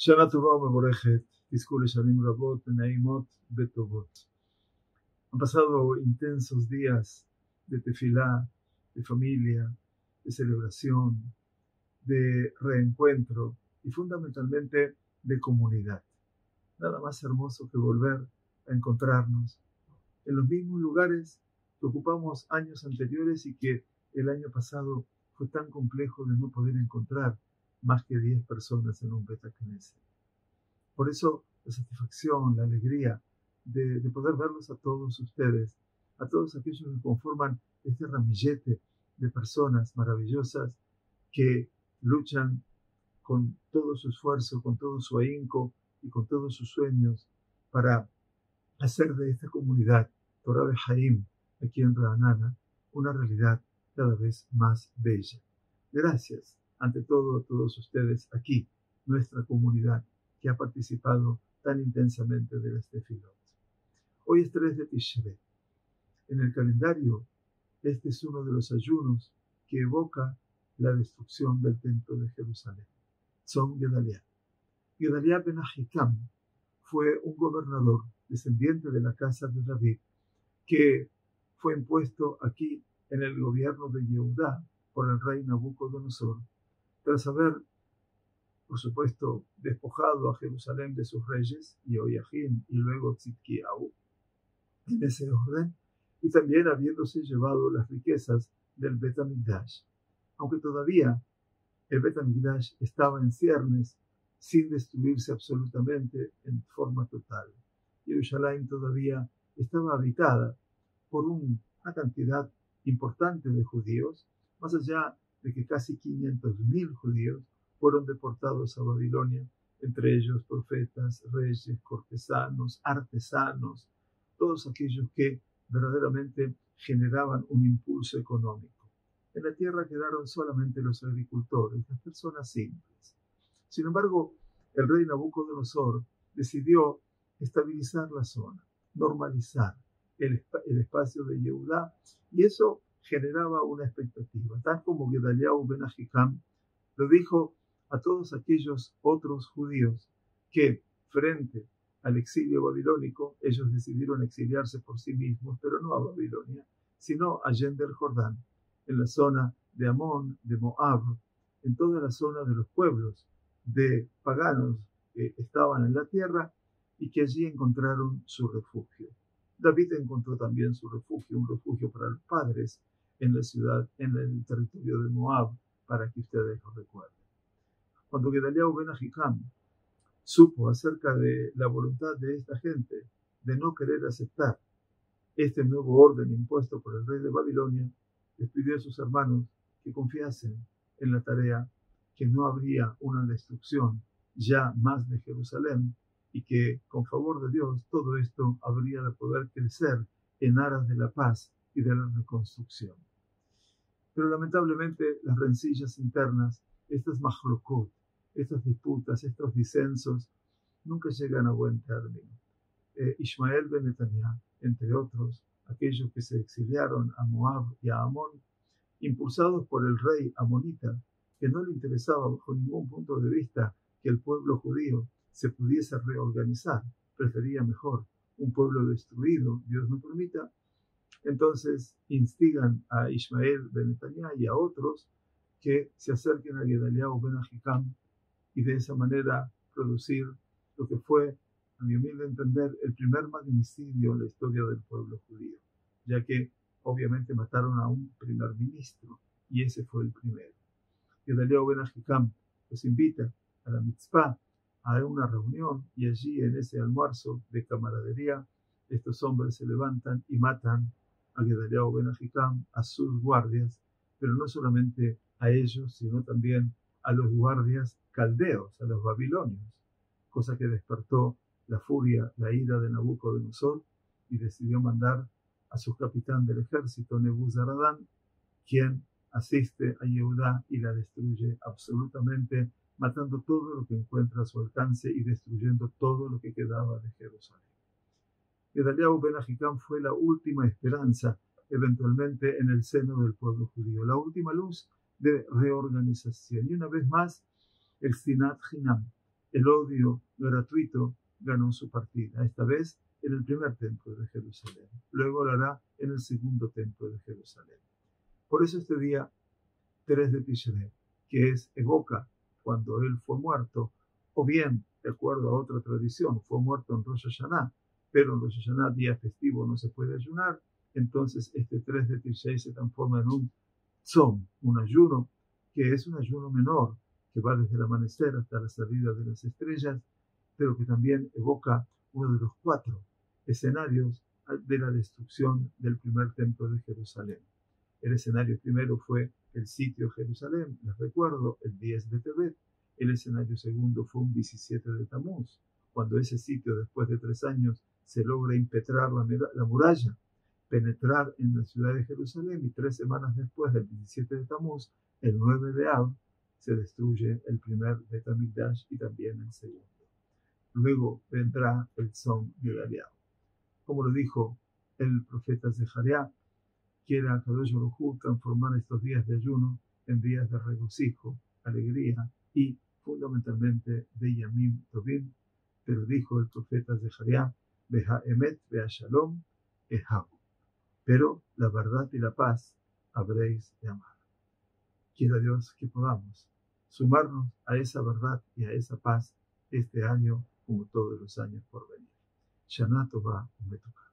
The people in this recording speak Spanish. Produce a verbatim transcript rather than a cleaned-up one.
Shana Tova Mevorechet, Tizku Leshanim Rabot, Naimot Betovot. Han pasado intensos días de tefilá, de familia, de celebración, de reencuentro y fundamentalmente de comunidad. Nada más hermoso que volver a encontrarnos en los mismos lugares que ocupamos años anteriores y que el año pasado fue tan complejo de no poder encontrar más que diez personas en un Bet Knesset. Por eso la satisfacción, la alegría de, de poder verlos a todos ustedes, a todos aquellos que conforman este ramillete de personas maravillosas que luchan con todo su esfuerzo, con todo su ahínco y con todos sus sueños para hacer de esta comunidad Torah Behaim aquí en Ra'anana una realidad cada vez más bella. Gracias ante todo a todos ustedes aquí, nuestra comunidad que ha participado tan intensamente de las tefilot. Hoy es tres de Tishrei. En el calendario, este es uno de los ayunos que evoca la destrucción del templo de Jerusalén. Son Gedaliah. Gedaliah ben Ahikam fue un gobernador descendiente de la casa de David que fue impuesto aquí en el gobierno de Yehudá por el rey Nabucodonosor, tras haber, por supuesto, despojado a Jerusalén de sus reyes, Jehoiakim y luego Tzidkiyahu, en ese orden, y también habiéndose llevado las riquezas del Bet HaMikdash, aunque todavía el Bet HaMikdash estaba en ciernes, sin destruirse absolutamente en forma total. Jerusalén todavía estaba habitada por una cantidad importante de judíos, más allá de que casi quinientos mil judíos fueron deportados a Babilonia, entre ellos profetas, reyes, cortesanos, artesanos, todos aquellos que verdaderamente generaban un impulso económico. En la tierra quedaron solamente los agricultores, las personas simples. Sin embargo, el rey Nabucodonosor decidió estabilizar la zona, normalizar el, el espacio de Yehudá, y eso generaba una expectativa, tal como Gedaliah ben Ahikam lo dijo a todos aquellos otros judíos que, frente al exilio babilónico, ellos decidieron exiliarse por sí mismos, pero no a Babilonia, sino allende el Jordán, en la zona de Amón, de Moab, en toda la zona de los pueblos de paganos que estaban en la tierra y que allí encontraron su refugio. David encontró también su refugio, un refugio para los padres en la ciudad, en el territorio de Moab, para que ustedes lo recuerden. Cuando Gedaliah ben Ahikam supo acerca de la voluntad de esta gente de no querer aceptar este nuevo orden impuesto por el rey de Babilonia, les pidió a sus hermanos que confiasen en la tarea, que no habría una destrucción ya más de Jerusalén y que con favor de Dios todo esto habría de poder crecer en aras de la paz y de la reconstrucción. Pero lamentablemente las rencillas internas, estas mahlokot, estas disputas, estos disensos, nunca llegan a buen término. Eh, Ishmael ben Netanyah, entre otros, aquellos que se exiliaron a Moab y a Amón, impulsados por el rey amonita, que no le interesaba bajo ningún punto de vista que el pueblo judío se pudiese reorganizar, prefería mejor un pueblo destruido, Dios no permita. Entonces instigan a Ishmael ben Netanyah y a otros que se acerquen a Gedaliah ben Ahikam y de esa manera producir lo que fue, a mi humilde entender, el primer magnicidio en la historia del pueblo judío, ya que obviamente mataron a un primer ministro y ese fue el primero. Gedaliah ben Ahikam los invita a la mitzvah, a una reunión, y allí en ese almuerzo de camaradería estos hombres se levantan y matan a Gedaliah ben Ahikam, a sus guardias, pero no solamente a ellos, sino también a los guardias caldeos, a los babilonios, cosa que despertó la furia, la ira de Nabucodonosor, y decidió mandar a su capitán del ejército, Nebuzaradán, quien asiste a Yehudá y la destruye absolutamente, matando todo lo que encuentra a su alcance y destruyendo todo lo que quedaba de Jerusalén. Gedaliah ben Ahikam fue la última esperanza, eventualmente, en el seno del pueblo judío, la última luz de reorganización. Y una vez más, el Sinat Hinam, el odio gratuito ganó su partida, esta vez en el primer templo de Jerusalén. Luego lo hará en el segundo templo de Jerusalén. Por eso este día tres de Tishrei, que es evoca cuando él fue muerto, o bien, de acuerdo a otra tradición, fue muerto en Rosh Hashanah, pero en Rosh Hashanah, día festivo, no se puede ayunar, entonces este tres de Tishrei se transforma en un tzom, un ayuno, que es un ayuno menor, que va desde el amanecer hasta la salida de las estrellas, pero que también evoca uno de los cuatro escenarios de la destrucción del primer templo de Jerusalén. El escenario primero fue el sitio de Jerusalén, les recuerdo, el diez de Tebet. El escenario segundo fue un diecisiete de Tamuz, cuando ese sitio, después de tres años, se logra impetrar la, la muralla, penetrar en la ciudad de Jerusalén, y tres semanas después del diecisiete de Tamuz, el nueve de Av, se destruye el primer Bet HaMikdash y también el segundo. Luego vendrá el Tzom Gedaliah. Como lo dijo el profeta Zechariah, quiere a Kadosh Baruj Hu transformar estos días de ayuno en días de regocijo, alegría y fundamentalmente de Yamim Tovim. Pero dijo el profeta Zechariah, Beha Emet, Beha Shalom, Eham. Pero la verdad y la paz habréis de amar. Quiera Dios que podamos sumarnos a esa verdad y a esa paz este año como todos los años por venir. Shana Tova Umetuka.